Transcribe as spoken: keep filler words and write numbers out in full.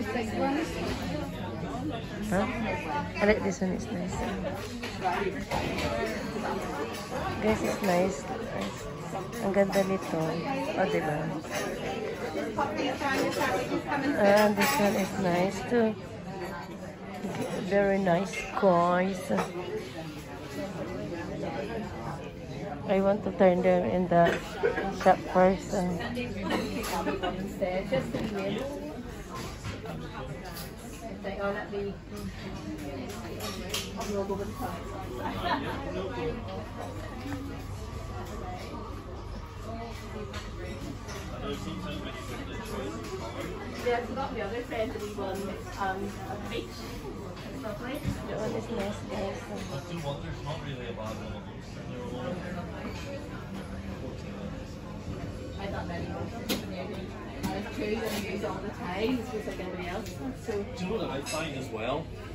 Huh? I like this one, it's nice. Guys, it's nice. Ang ganda nito. O, oh, diba? And this one is nice too. Very nice, guys. I want to turn them in the shop first. Uh. Yeah, I forgot the other friend that we won um, a beach. Lovely. That one is nice, guys. I do wonder, it's not really a bad one. I thought maybe I was two that I use all the time, just like everybody else. So, do you know what I find as well?